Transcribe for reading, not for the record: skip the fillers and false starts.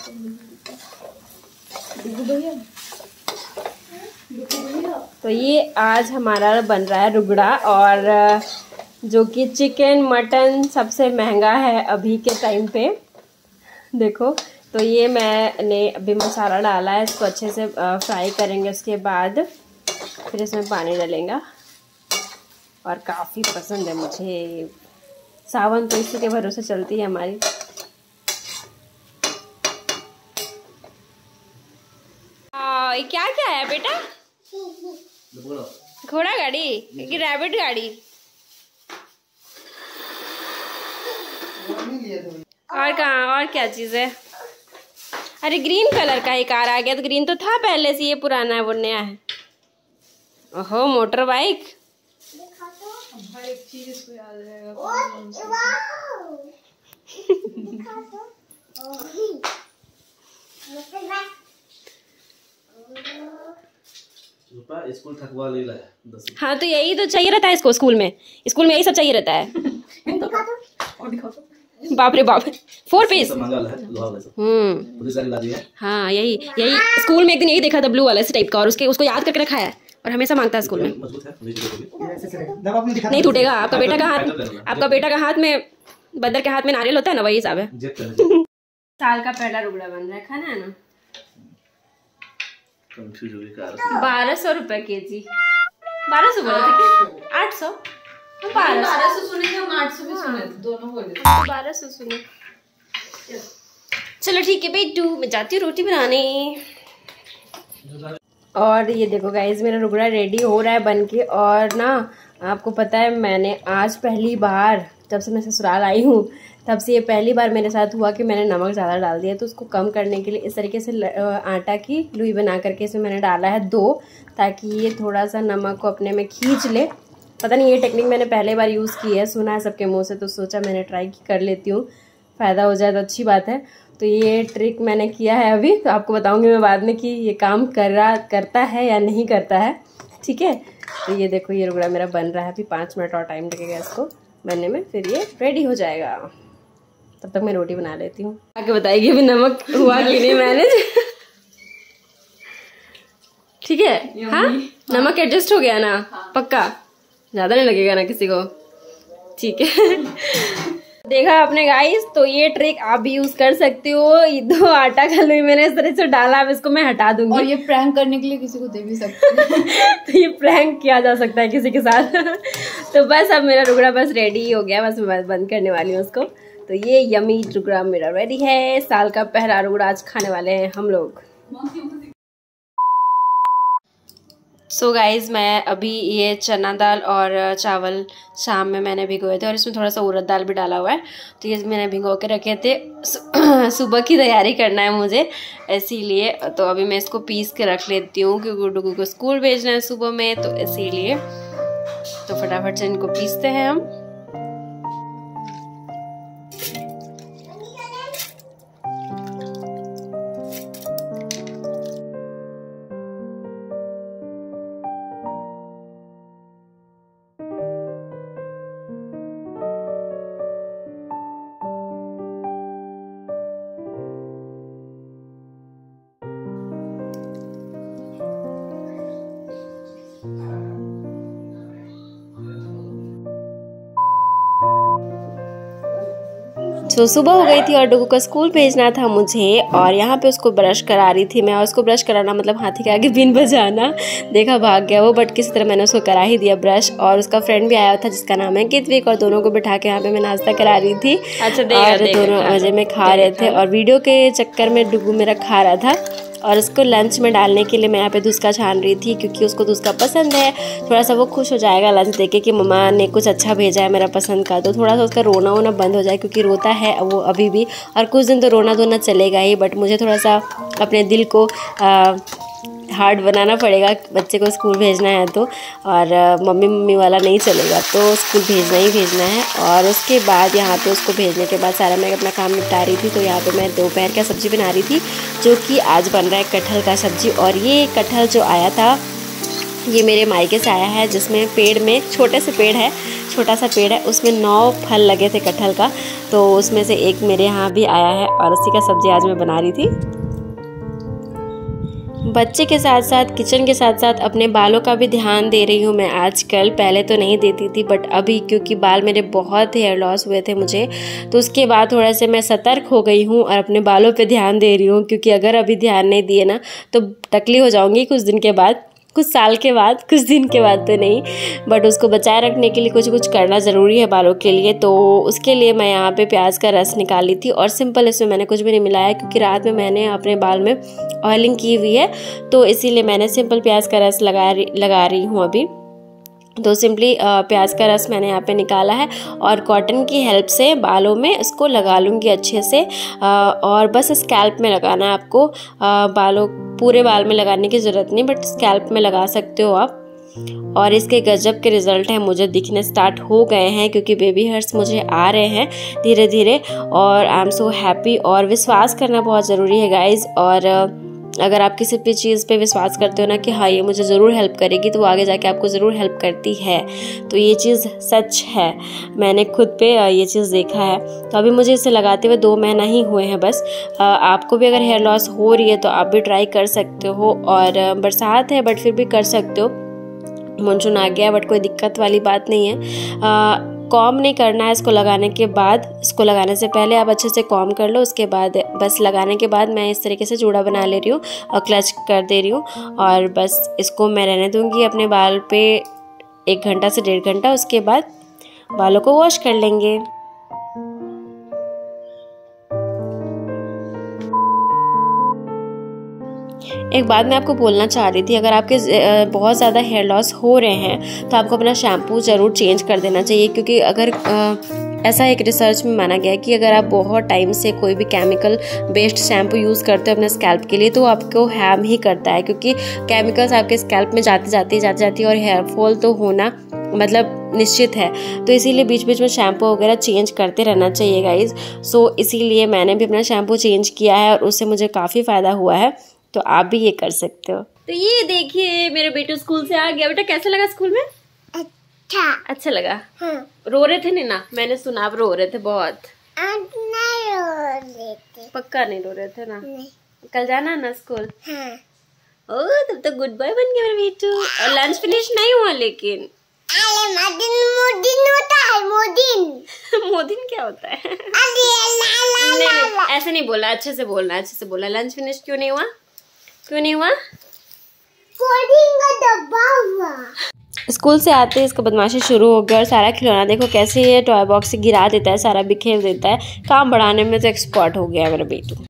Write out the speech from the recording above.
तो ये आज हमारा बन रहा है रुगड़ा, और जो कि चिकन मटन सबसे महंगा है अभी के टाइम पे। देखो, तो ये मैंने अभी मसाला डाला है, इसको अच्छे से फ्राई करेंगे, उसके बाद फिर इसमें पानी डालेंगे। और काफ़ी पसंद है मुझे, सावन तो इसी के भरोसे चलती है हमारी। क्या क्या है बेटा? घोड़ा गाड़ी कि रैबिट गाड़ी? और कहाँ, और क्या चीज है? अरे ग्रीन कलर का ही कार आ गया। तो ग्रीन तो था पहले से, ये पुराना है वो नया है। ओहो, मोटर बाइक। एक चीज इसको याद रहेगा। स्कूल थकवा ले रहा है। हाँ, तो यही तो चाहिए रहता है इसको, स्कूल में यही सब चाहिए रहता है। बाप रे बाप, 4 पीस। हाँ, यही स्कूल में एक दिन यही देखा था, ब्लू वाला इस टाइप का, और उसको याद करके रखा है और हमेशा मांगता है स्कूल में। नहीं टूटेगा। आपका बेटा का हाथ में, बंदर के हाथ में नारियल होता है ना, वही हिसाब है। साल का पहला रुगड़ा बन रहा है, खाना है ना। 1200 रुपए केजी। 1200 बोले थे क्या? 800? 1200 सुने थे, हम 800 भी सुने थे, दोनों बोले थे। 1200 सुने। चलो ठीक है बेटू, मैं जाती हूँ रोटी बनाने। और ये देखो गाइज, मेरा रुगड़ा रेडी हो रहा है बन के। और ना, आपको पता है, मैंने आज पहली बार, जब से मैं ससुराल आई हूँ तब से ये पहली बार मेरे साथ हुआ कि मैंने नमक ज़्यादा डाल दिया। तो उसको कम करने के लिए इस तरीके से आटा की लुई बना करके इसमें मैंने डाला है 2, ताकि ये थोड़ा सा नमक को अपने में खींच ले। पता नहीं, ये टेक्निक मैंने पहले बार यूज़ की है, सुना है सबके मुँह से, तो सोचा मैंने ट्राई कर लेती हूँ, फ़ायदा हो जाए तो अच्छी बात है। तो ये ट्रिक मैंने किया है अभी, तो आपको बताऊँगी मैं बाद में कि ये काम करता है या नहीं करता है। ठीक है, तो ये देखो, ये रुगड़ा मेरा बन रहा है। अभी 5 मिनट और टाइम लगेगा इसको बनने में, फिर ये रेडी हो जाएगा। तब तक मैं रोटी बना लेती हूँ। आगे बताइए अभी नमक हुआ कि नहीं मैनेज। ठीक है, हाँ, नमक एडजस्ट हो गया ना? हाँ। पक्का ज्यादा नहीं लगेगा ना किसी को? ठीक है। देखा आपने गाइस, तो ये ट्रिक आप भी यूज कर सकते हो। ये 2 आटा का लुई मैंने इस तरह से डाला, अब इसको मैं हटा दूंगी। और ये प्रैंक करने के लिए किसी को दे भी सकते हैं। तो ये प्रैंक किया जा सकता है किसी के साथ। तो बस अब मेरा रुगड़ा बस रेडी हो गया, बस मैं बंद करने वाली हूँ उसको। तो ये यमी रुगड़ा मेरा रेडी है। साल का पहला रुगड़ा आज खाने वाले हैं हम लोग। सो गाइज़, मैं अभी ये चना दाल और चावल शाम में मैंने भिगोए थे, और इसमें थोड़ा सा उड़द दाल भी डाला हुआ है। तो ये मैंने भिगो के रखे थे, सुबह की तैयारी करना है मुझे, इसीलिए। तो अभी मैं इसको पीस के रख लेती हूँ, क्योंकि डुगू को स्कूल भेजना है सुबह में, तो इसीलिए। तो फटाफट से इनको पीसते हैं हम। तो सुबह हो गई थी और डुगू को स्कूल भेजना था मुझे, और यहाँ पे उसको ब्रश करा रही थी मैं। और उसको ब्रश कराना मतलब हाथी के आगे बीन बजाना। देखा, भाग गया वो, बट किसी तरह मैंने उसको करा ही दिया ब्रश। और उसका फ्रेंड भी आया था जिसका नाम है कितविक, और दोनों को बिठा के यहाँ पे मैं नाश्ता करा रही थी। अच्छा, और दोनों मजे में खा रहे थे। और वीडियो के चक्कर में डुगू मेरा खा रहा था, और उसको लंच में डालने के लिए मैं यहाँ पे धुसका छान रही थी, क्योंकि उसको धुसका पसंद है। थोड़ा सा वो खुश हो जाएगा लंच देके कि मम्मा ने कुछ अच्छा भेजा है मेरा पसंद का, तो थोड़ा सा उसका रोना वोना बंद हो जाए, क्योंकि रोता है वो अभी भी। और कुछ दिन तो रोना धोना चलेगा ही, बट मुझे थोड़ा सा अपने दिल को हार्ड बनाना पड़ेगा, बच्चे को स्कूल भेजना है तो। और मम्मी वाला नहीं चलेगा, तो स्कूल भेजना ही भेजना है। और उसके बाद यहाँ पे उसको भेजने के बाद सारा मैं अपना काम निपटा रही थी। तो यहाँ पे मैं दोपहर का सब्ज़ी बना रही थी, जो कि आज बन रहा है कटहल का सब्ज़ी। और ये कटहल जो आया था, ये मेरे मायके से आया है, जिसमें पेड़ में छोटे से पेड़ है, छोटा सा पेड़ है, उसमें 9 फल लगे थे कटहल का, तो उसमें से एक मेरे यहाँ भी आया है और उसी का सब्जी आज मैं बना रही थी। बच्चे के साथ साथ किचन के साथ साथ अपने बालों का भी ध्यान दे रही हूँ मैं आजकल। पहले तो नहीं देती थी, बट अभी क्योंकि बाल मेरे बहुत हेयर लॉस हुए थे मुझे, तो उसके बाद थोड़ा से मैं सतर्क हो गई हूँ और अपने बालों पे ध्यान दे रही हूँ, क्योंकि अगर अभी ध्यान नहीं दिए ना तो टकली हो जाऊँगी कुछ दिन के बाद, कुछ साल के बाद, कुछ दिन के बाद तो नहीं, बट उसको बचाए रखने के लिए कुछ कुछ करना ज़रूरी है बालों के लिए। तो उसके लिए मैं यहाँ पे प्याज का रस निकाली थी और सिंपल, इसमें मैंने कुछ भी नहीं मिलाया क्योंकि रात में मैंने अपने बाल में ऑयलिंग की हुई है, तो इसीलिए मैंने सिंपल प्याज का रस लगा रही हूँ अभी। तो सिंपली प्याज का रस मैंने यहाँ पे निकाला है और कॉटन की हेल्प से बालों में इसको लगा लूँगी अच्छे से, और बस स्कैल्प में लगाना है आपको। बालों पूरे बाल में लगाने की ज़रूरत नहीं, बट स्कैल्प में लगा सकते हो आप। और इसके गजब के रिज़ल्ट हैं, मुझे दिखने स्टार्ट हो गए हैं क्योंकि बेबी हेयर्स मुझे आ रहे हैं धीरे धीरे, और आई एम सो हैप्पी। और विश्वास करना बहुत ज़रूरी है गाइज़, और अगर आप किसी भी चीज़ पे विश्वास करते हो ना कि हाँ ये मुझे ज़रूर हेल्प करेगी, तो वो आगे जाके आपको ज़रूर हेल्प करती है। तो ये चीज़ सच है, मैंने खुद पे ये चीज़ देखा है। तो अभी मुझे इसे लगाते हुए 2 महीना ही हुए हैं बस। आपको भी अगर हेयर लॉस हो रही है तो आप भी ट्राई कर सकते हो, और बरसात है बट फिर भी कर सकते हो। मानसून आ गया बट कोई दिक्कत वाली बात नहीं है। कॉम नहीं करना है इसको लगाने के बाद, इसको लगाने से पहले आप अच्छे से कॉम कर लो, उसके बाद बस लगाने के बाद मैं इस तरीके से जूड़ा बना ले रही हूँ और क्लच कर दे रही हूँ, और बस इसको मैं रहने दूँगी अपने बाल पे 1 घंटा से 1.5 घंटा। उसके बाद बालों को वॉश कर लेंगे। एक बात मैं आपको बोलना चाह रही थी, अगर आपके बहुत ज़्यादा हेयर लॉस हो रहे हैं तो आपको अपना शैम्पू ज़रूर चेंज कर देना चाहिए, क्योंकि अगर ऐसा एक रिसर्च में माना गया है कि अगर आप बहुत टाइम से कोई भी केमिकल बेस्ड शैम्पू यूज़ करते हो अपने स्कैल्प के लिए तो आपको हार्म ही करता है, क्योंकि केमिकल्स आपके स्कैल्प में जाती जाती और हेयर फॉल तो होना मतलब निश्चित है। तो इसीलिए बीच बीच में शैम्पू वगैरह चेंज करते रहना चाहिए गाइज़। सो इसीलिए मैंने भी अपना शैम्पू चेंज किया है और उससे मुझे काफ़ी फ़ायदा हुआ है, तो आप भी ये कर सकते हो। तो ये देखिए मेरे बेटे स्कूल से आ गया। बेटा कैसा लगा स्कूल में? अच्छा लगा। हाँ। रो रहे थे नहीं ना? मैंने सुना आप रो रहे थे बहुत। नहीं रो रहे थे। पक्का नहीं रो रहे थे ना? नहीं। कल जाना ना स्कूल? हाँ। ओह तब तो गुड बॉय बन गया मेरा बेटू। और लंच फिनिश नहीं हुआ लेकिन? मोदिन होता है। मोदिन क्या होता है? नहीं ऐसे नहीं बोला, अच्छे से बोलना, अच्छे से बोला। लंच फिनिश क्यों नहीं हुआ? क्यों नहीं हुआ? कोडिंग का डब्बा हुआ। स्कूल से आते ही इसका बदमाशी शुरू हो गया और सारा खिलौना देखो कैसे ये टॉय बॉक्स से गिरा देता है, सारा बिखेर देता है। काम बढ़ाने में तो एक्सपर्ट हो गया मेरा बेटू।